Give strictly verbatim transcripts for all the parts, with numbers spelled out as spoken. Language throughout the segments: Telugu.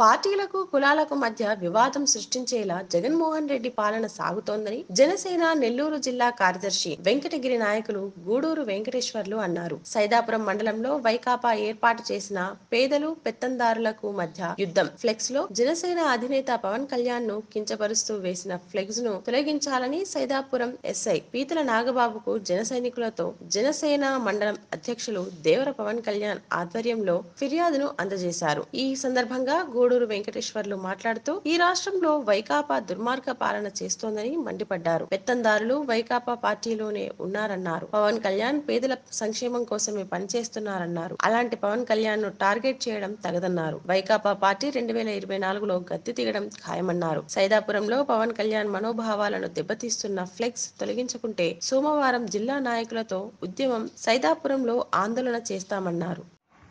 పార్టీలకు కులాలకు మధ్య వివాదం సృష్టించేలా జగన్మోహన్ రెడ్డి పాలన సాగుతోందని జనసేన నెల్లూరు జిల్లా కార్యదర్శి వెంకటగిరి నాయకులు గూడూరు వెంకటేశ్వర్లు అన్నారు. సైదాపురం మండలంలో వైకాపా ఏర్పాటు చేసిన పేదలు పెత్తందారులకు మధ్య యుద్ధం ఫ్లెక్స్ లో జనసేన అధినేత పవన్ కళ్యాణ్ ను కించపరుస్తూ వేసిన ఫ్లెక్స్ ను తొలగించాలని సైదాపురం ఎస్ఐ పీతల నాగబాబుకు జన సైనికులతో జనసేన మండలం అధ్యక్షులు దేవర పవన్ కళ్యాణ్ ఆధ్వర్యంలో ఫిర్యాదును అందజేశారు. ఈ సందర్భంగా గూడూరు వెంకటేశ్వర్లు మాట్లాడుతూ ఈ రాష్ట్రంలో వైకాపా దుర్మార్గ పాలన చేస్తోందని మండిపడ్డారు. పెత్తందారులు వైకాపా పార్టీలోనే ఉన్నారన్నారు. పవన్ కళ్యాణ్ పేదల సంక్షేమం కోసమే పనిచేస్తున్నారన్నారు. అలాంటి పవన్ కళ్యాణ్ ను టార్గెట్ చేయడం తగదన్నారు. వైకాపా పార్టీ రెండు వేల ఇరవై నాలుగులో గద్దె దిగడం ఖాయమన్నారు. సైదాపురంలో పవన్ కళ్యాణ్ మనోభావాలను దెబ్బతీస్తున్న ఫ్లెక్స్ తొలగించకుంటే సోమవారం జిల్లా నాయకులతో ఉద్యమం సైదాపురంలో ఆందోళన చేస్తామన్నారు.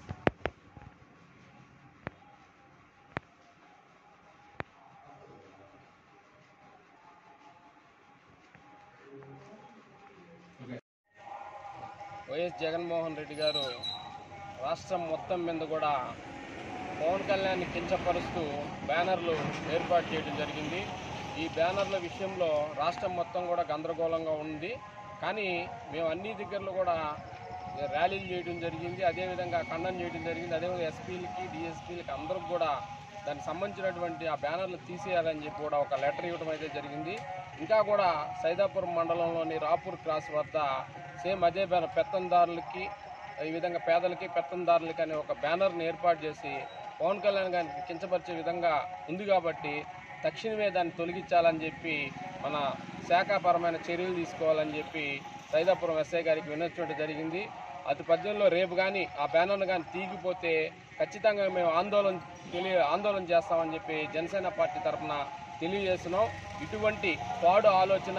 వైఎస్ జగన్మోహన్ రెడ్డి గారు రాష్ట్రం మొత్తం మీద కూడా పవన్ కళ్యాణ్ని కించపరుస్తూ బ్యానర్లు ఏర్పాటు చేయడం జరిగింది. ఈ బ్యానర్ల విషయంలో రాష్ట్రం మొత్తం కూడా గందరగోళంగా ఉంది. కానీ మేము అన్ని దగ్గరలో కూడా ర్యాలీలు చేయడం జరిగింది, అదేవిధంగా ఖండన చేయడం జరిగింది. అదేవిధంగా ఎస్పీలకి డిఎస్పీలకి అందరికి కూడా దానికి సంబంధించినటువంటి ఆ బ్యానర్లు తీసేయాలని చెప్పి కూడా ఒక లెటర్ ఇవ్వడం అయితే జరిగింది. ఇంకా కూడా సైదాపురం మండలంలోని రాపూర్ క్రాస్ వద్ద సేమ్ అదే బ్యానర్ పెత్తందారులకి ఈ విధంగా పేదలకి పెత్తందారులకి అనే ఒక బ్యానర్ని ఏర్పాటు చేసి పవన్ కళ్యాణ్ గారిని కించపరిచే విధంగా ఉంది కాబట్టి తక్షణమే దాన్ని తొలగించాలని చెప్పి మన శాఖాపరమైన చర్యలు తీసుకోవాలని చెప్పి సైదాపురం ఎస్ఐ గారికి వినొచ్చడం జరిగింది. అతి పద్యంలో రేపు కానీ ఆ బ్యానర్ను కానీ తీగిపోతే ఖచ్చితంగా మేము ఆందోళన తెలియ ఆందోళన చేస్తామని చెప్పి జనసేన పార్టీ తరఫున తెలియజేస్తున్నాం. ఇటువంటి పాడు ఆలోచన,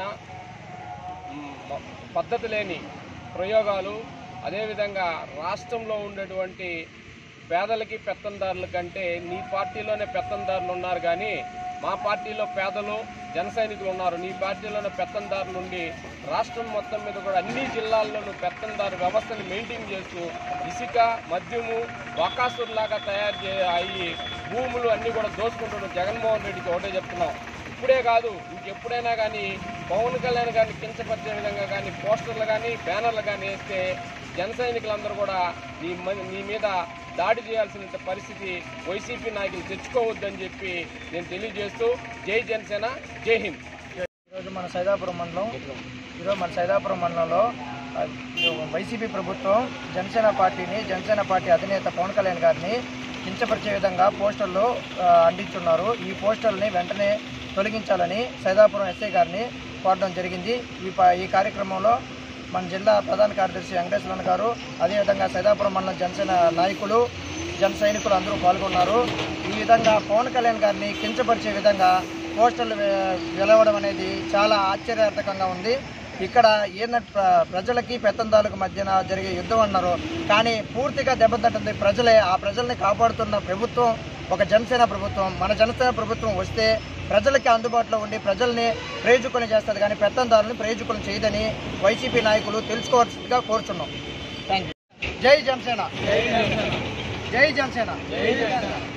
పద్ధతి లేని ప్రయోగాలు, అదేవిధంగా రాష్ట్రంలో ఉండేటువంటి పేదలకి పెత్తందారుల కంటే నీ పార్టీలోనే పెత్తందారులు ఉన్నారు, కానీ మా పార్టీలో పేదలు జన సైనికులు ఉన్నారు. నీ పార్టీలోనే పెత్తందారులు ఉండి రాష్ట్రం మొత్తం మీద కూడా అన్ని జిల్లాల్లోనూ పెత్తందారు వ్యవస్థను మెయింటైన్ చేస్తూ ఇసుక మద్యము వకాసురులాగా తయారు చే అయ్యి భూములు అన్నీ కూడా దోచుకుంటున్నాం. జగన్మోహన్ రెడ్డికి ఒకటే చెప్తున్నాం, ఇప్పుడే కాదు ఇంకెప్పుడైనా కానీ పవన్ కళ్యాణ్ గారిని కించపరిచే విధంగా కానీ పోస్టర్లు కానీ బ్యానర్లు కానీ వేస్తే జన సైనికులందరూ కూడా నీ నీ మీద దాడి చేయాల్సిన పరిస్థితి వైసీపీ నాయకులు తెచ్చుకోవద్దని చెప్పి నేను తెలియజేస్తూ జై జనసేన, జై హింద్. ఈరోజు మన సైదాపురం మండలం ఈరోజు మన సైదాపురం మండలంలో వైసీపీ ప్రభుత్వం జనసేన పార్టీని జనసేన పార్టీ అధినేత పవన్ కళ్యాణ్ గారిని కించపరిచే విధంగా పోస్టర్లు అందించున్నారు. ఈ పోస్టర్ని వెంటనే తొలగించాలని సైదాపురం ఎస్ఐ గారిని కోరడం జరిగింది. ఈ ఈ కార్యక్రమంలో మన జిల్లా ప్రధాన కార్యదర్శి వెంకటేశ్వరన్ గారు, అదేవిధంగా సైదాపురం మండలం జనసేన నాయకులు జన సైనికులు అందరూ పాల్గొన్నారు. ఈ విధంగా పవన్ కళ్యాణ్ గారిని కించపరిచే విధంగా పోస్టర్లు వెలవడం అనేది చాలా ఆశ్చర్యార్థకంగా ఉంది. ఇక్కడ ఏంటంటే ప్రజలకి పెత్తందారులకు మధ్యన జరిగే యుద్ధం అన్నారు, కానీ పూర్తిగా దెబ్బతింటుంది ప్రజలే. ఆ ప్రజల్ని కాపాడుతున్న ప్రభుత్వం ఒక జనసేన ప్రభుత్వం. మన జనసేన ప్రభుత్వం వస్తే ప్రజలకి అందుబాటులో ఉండి ప్రజల్ని ప్రయోజకులను చేస్తుంది, కానీ పెత్తందారులను ప్రయోజకులను చేయదని వైసీపీ నాయకులు తెలుసుకోవాల్సిందిగా కోరుచున్నాం. Thank you. జై జనసేన, జై జనసేన.